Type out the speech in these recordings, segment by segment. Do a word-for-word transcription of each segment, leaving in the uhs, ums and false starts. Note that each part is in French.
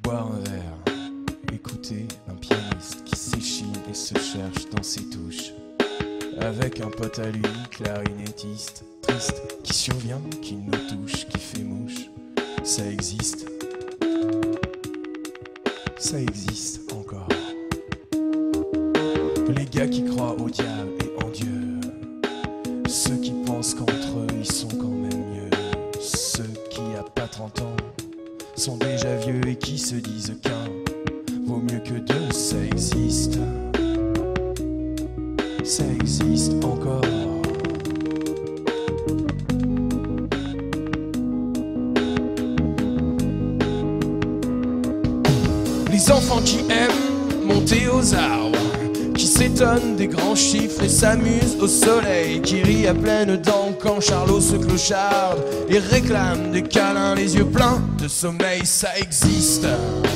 Boire un verre, écouter un pianiste qui s'échine et se cherche dans ses touches. Avec un pote à lui, clarinettiste, triste, qui survient, qui nous touche, qui fait mouche. Ça existe. Ça existe encore. Les gars qui croient au diable et en Dieu. Ceux qui pensent qu'entre eux ils sont quand même mieux. Ceux qui à pas trente ans sont déjà vieux et qui se disent qu'un vaut mieux que deux. Ça existe. Ça existe encore. Les enfants qui aiment monter aux arbres, qui s'étonnent des grands chiffres et s'amusent au soleil, qui rient à pleines dents quand Charlot se clocharde et réclame des câlins les yeux pleins de sommeil. Ça existe.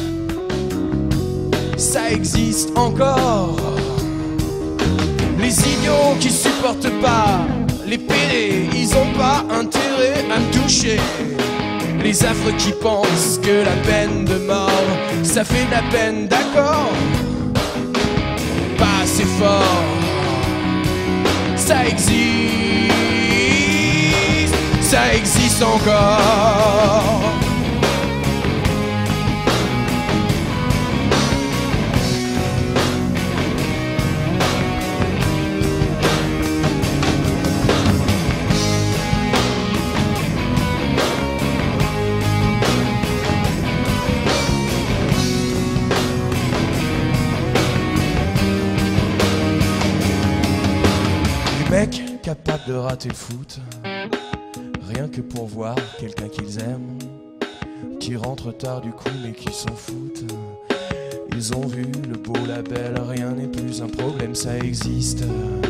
Ça existe encore. Les idiots qui supportent pas les pédés, ils ont pas intérêt à me toucher. Les affreux qui pensent que la peine de mort, ça fait de la peine, d'accord, pas assez fort. Ça existe, ça existe encore. Mec capable de rater le foot, rien que pour voir quelqu'un qu'ils aiment, qui rentre tard du coup mais qui s'en foutent. Ils ont vu le beau label, rien n'est plus un problème. Ça existe.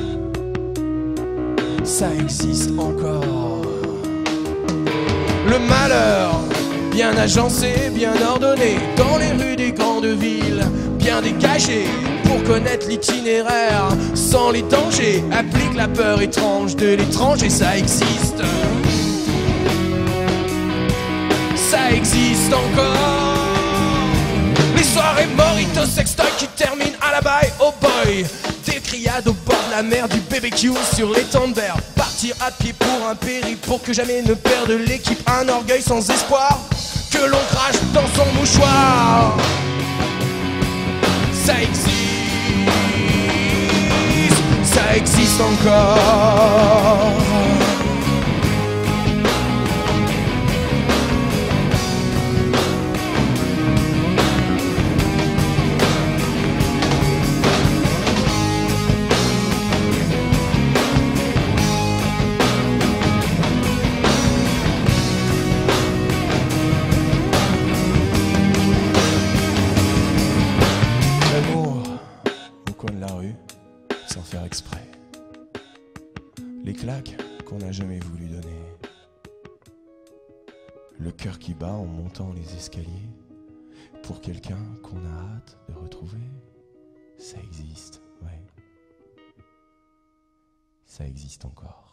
Ça existe encore. Le malheur, bien agencé, bien ordonné, dans les rues des grandes villes, bien dégagé, pour connaître l'itinéraire sans les dangers, applique la peur étrange de l'étranger. Ça existe. Ça existe encore. Les soirées morito sextoy qui terminent à la baille, oh boy. Des criades au bord de la mer, du B B Q sur l'étang de verre. Partir à pied pour un périple, pour que jamais ne perde l'équipe. Un orgueil sans espoir, que l'on crache dans son mouchoir. Ça existe. Ça existe encore. L'amour au coin de la rue, sans faire exprès. Les claques qu'on n'a jamais voulu donner. Le cœur qui bat en montant les escaliers pour quelqu'un qu'on a hâte de retrouver. Ça existe, ouais. Ça existe encore.